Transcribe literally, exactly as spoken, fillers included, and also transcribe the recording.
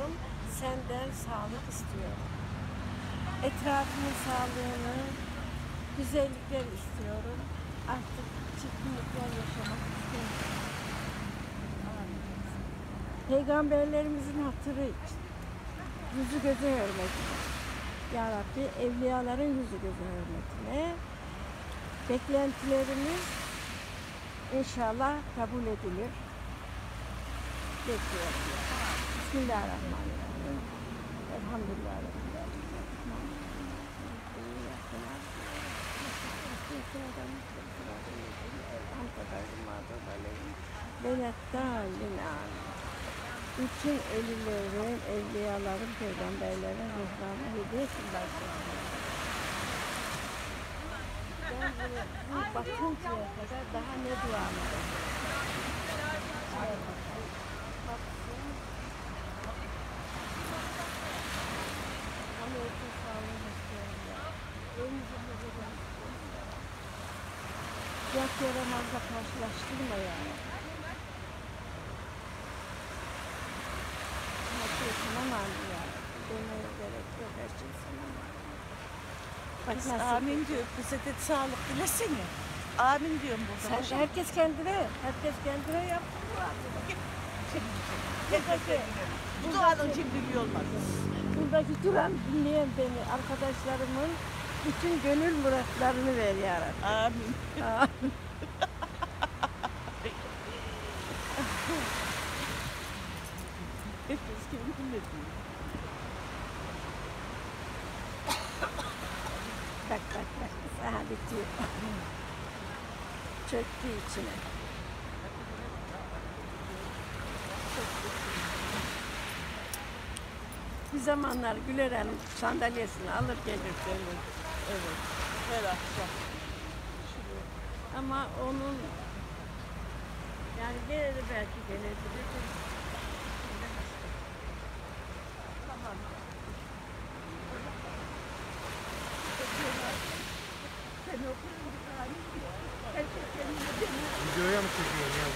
istiyorum. Senden sağlık istiyorum. Etrafımın sağlığını, güzellikler istiyorum. Artık çirkinlikler yaşamak istemiyorum. Peygamberlerimizin hatırı için, yüzü gözü hürmetine, Ya Rabbi evliyaların yüzü gözü hürmetine, beklentilerimiz inşallah kabul edilir. Bekliyorum. Bismillahirrahmanirrahim. Elhamdülillah. Bütün ölülerin, evliyaların, peygamberlerin ruhlarına hediye etsinler. Ben bunu bu bakıncaya kadar daha ne duam edeyim? Amerika sağlığını istiyorum ya. Elinizi bozulun istiyorum ya. Yak yaramazla karşılaştırma yani. Her şey sana mal ya. Demeye gerek yok. Her şey sana mal. Biz amin diyor. Bize de sağlık dilesene. Amin diyorum burada. Sen, herkes kendine, herkes kendine yaptı bu artık. Buradaki, Bu duanın cimriliği olmaz. buradaki duran dinleyen beni, arkadaşlarımın bütün gönül muratlarını ver ya Rabbi. Amin. Amin. Herkes kendine diyor. Bak bak bak, aha bitiyor. Çöktü içine. Bir zamanlar Güler Hanım sandalyesini alır gelir gelir. Evet. Her akşam. Ama onun yani gelir belki gelebilir.